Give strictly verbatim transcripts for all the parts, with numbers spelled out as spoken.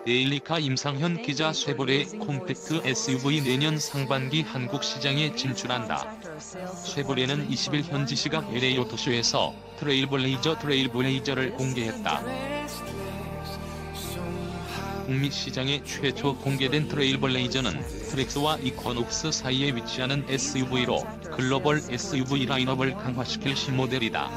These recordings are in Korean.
데일리카 임상현 기자 쉐보레 콤팩트 에스유브이 내년 상반기 한국 시장에 진출한다. 쉐보레는 이십 일 현지 시각 엘에이 오토쇼에서 트레일블레이저 트레일블레이저를 공개했다. 북미 시장에 최초 공개된 트레일블레이저는 트랙스와 이쿼녹스 사이에 위치하는 에스유브이로 글로벌 에스유브이 라인업을 강화시킬 신모델이다.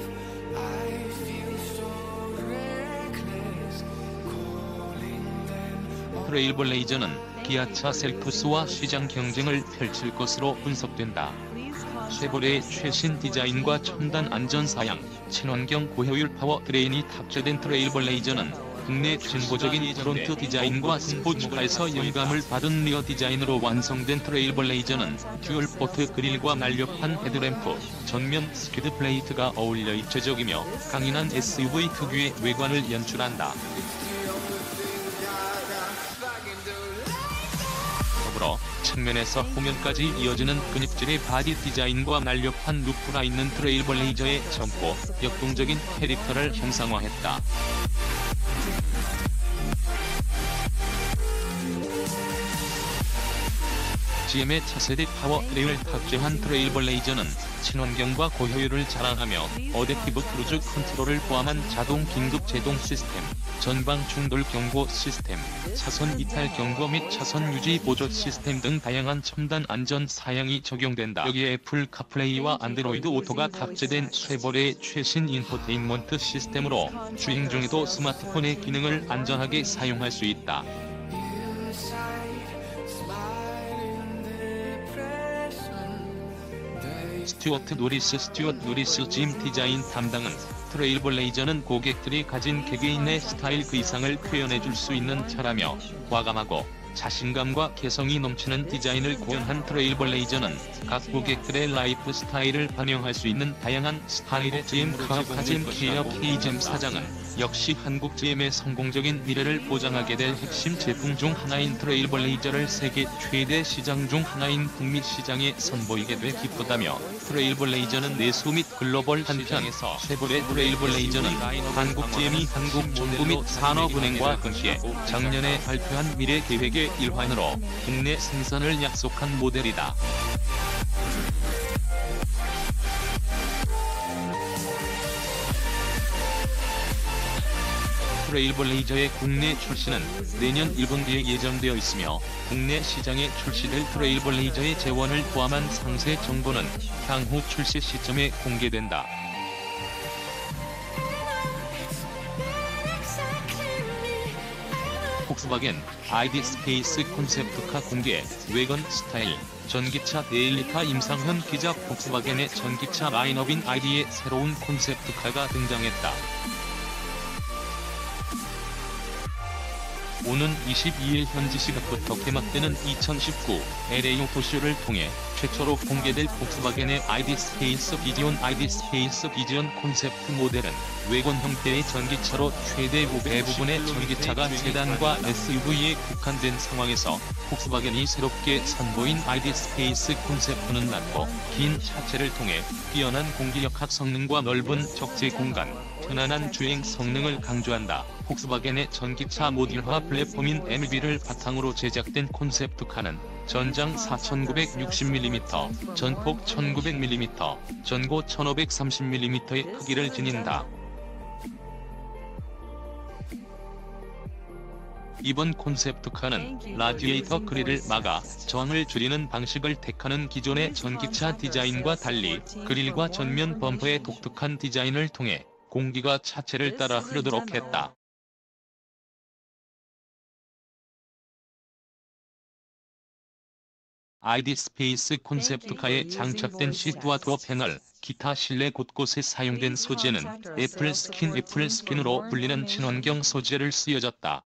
트레일블레이저는 기아차 셀토스와 시장 경쟁을 펼칠 것으로 분석된다. 쉐보레의 최신 디자인과 첨단 안전 사양, 친환경 고효율 파워트레인이 탑재된 트레일블레이저는 국내 진보적인 프론트 디자인과 스포츠카에서 영감을 받은 리어 디자인으로 완성된 트레일블레이저는 듀얼포트 그릴과 날렵한 헤드램프, 전면 스키드 플레이트가 어울려 입체적이며 강인한 에스유브이 특유의 외관을 연출한다. 더불어 측면에서 후면까지 이어지는 근육질의 바디 디자인과 날렵한 루프가 있는 트레일블레이저의 젊고 역동적인 캐릭터를 형상화했다. 지엠의 차세대 파워트레인을 탑재한 트레일블레이저는 친환경과 고효율을 자랑하며 어댑티브 크루즈 컨트롤을 포함한 자동 긴급 제동 시스템, 전방 충돌 경고 시스템, 차선 이탈 경고 및 차선 유지 보조 시스템 등 다양한 첨단 안전 사양이 적용된다. 여기에 애플 카플레이와 안드로이드 오토가 탑재된 쉐보레의 최신 인포테인먼트 시스템으로 주행 중에도 스마트폰의 기능을 안전하게 사용할 수 있다. 스튜어트 노리스 스튜어트 노리스 짐 디자인 담당은 트레일블레이저는 고객들이 가진 개개인의 스타일 그 이상을 표현해줄 수 있는 차라며 과감하고 자신감과 개성이 넘치는 디자인을 고연한 트레일블레이저는 각 고객들의 라이프 스타일을 반영할 수 있는 다양한 스타일의 지엠 카카잼 기어 케이잼 사장은 역시 한국 지엠의 성공적인 미래를 보장하게 될 핵심 제품 중 하나인 트레일블레이저를 세계 최대 시장 중 하나인 북미 시장에 선보이게 돼 기쁘다며 트레일블레이저는 내수 및 글로벌 한편에서 쉐보레 트레일블레이저는 한국 지엠이 한국 정부 및 산업은행과 동시에 작년에 발표한 미래 계획의 일환으로 국내 생산을 약속한 모델이다. 트레일블레이저의 국내 출시는 내년 일 분기에 예정되어 있으며 국내 시장에 출시될 트레일블레이저의 재원을 포함한 상세 정보는 향후 출시 시점에 공개된다. 폭스바겐 아이디 스페이스 콘셉트카 공개, 외관 스타일, 전기차 데일리카 임상현 기자 폭스바겐의 전기차 라인업인 아이디의 새로운 콘셉트카가 등장했다. 오는 이십이 일 현지 시각부터 개막되는 이천십구 엘에이 오토쇼를 통해 최초로 공개될 폭스바겐의 아이디 스페이스 비지온 아이디 스페이스 비지온 콘셉트 모델은 외관 형태의 전기차로 최대 대부분의 전기차가 세단과 에스유브이에 국한된 상황에서 폭스바겐이 새롭게 선보인 아이디 스페이스 콘셉트는 낮고 긴 차체를 통해 뛰어난 공기역학 성능과 넓은 적재 공간, 편안한 주행 성능을 강조한다. 폭스바겐의 전기차 모듈화 플랫폼인 엠유브이를 바탕으로 제작된 콘셉트카는 전장 사천구백육십 밀리미터, 전폭 천구백 밀리미터, 전고 천오백삼십 밀리미터의 크기를 지닌다. 이번 콘셉트카는 라디에이터 그릴을 막아 저항을 줄이는 방식을 택하는 기존의 전기차 디자인과 달리 그릴과 전면 범퍼의 독특한 디자인을 통해 공기가 차체를 따라 흐르도록 했다. 아이디 스페이스 콘셉트카에 장착된 시트와 도어 패널, 기타 실내 곳곳에 사용된 소재는 애플 스킨 애플 스킨으로 불리는 친환경 소재를 쓰여졌다.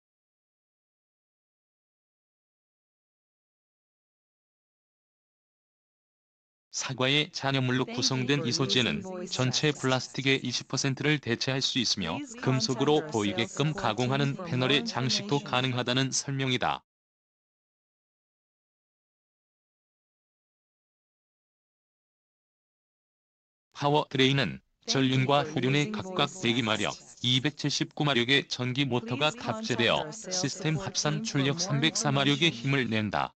사과의 잔여물로 구성된 이 소재는 전체 플라스틱의 이십 퍼센트를 대체할 수 있으며 금속으로 보이게끔 가공하는 패널의 장식도 가능하다는 설명이다. 파워트레인은 전륜과 후륜에 각각 대기 마력, 이백칠십구 마력의 전기 모터가 탑재되어 시스템 합산 출력 삼백사 마력의 힘을 낸다.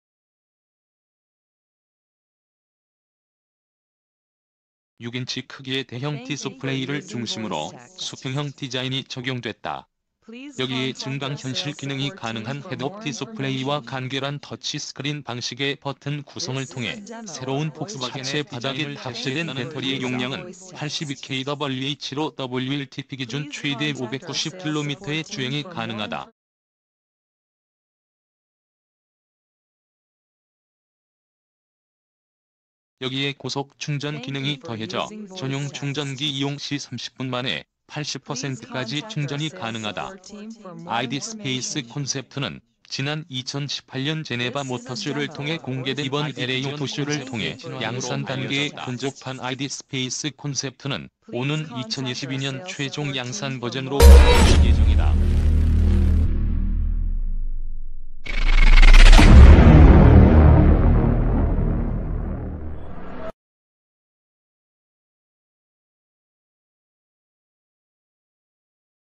육 인치 크기의 대형 디스플레이를 중심으로 수평형 디자인이 적용됐다. 여기에 증강현실 기능이 가능한 헤드업 디스플레이와 간결한 터치스크린 방식의 버튼 구성을 통해 새로운 폭스바겐의 바닥에 탑재된 배터리의 용량은 팔십이 킬로와트로 더블유엘티피 기준 최대 오백구십 킬로미터의 주행이 가능하다. 여기에 고속 충전 기능이 더해져 전용 충전기 이용 시 삼십 분 만에 팔십 퍼센트까지 충전이 가능하다. 아이디 스페이스 콘셉트는 지난 이천십팔 년 제네바 모터쇼를 통해 공개된 이번 엘에이 오토쇼를 통해 양산 단계에 근접한 아이디 스페이스 콘셉트는 오는 이천이십이 년 최종 양산 버전으로 공개될 예정이다.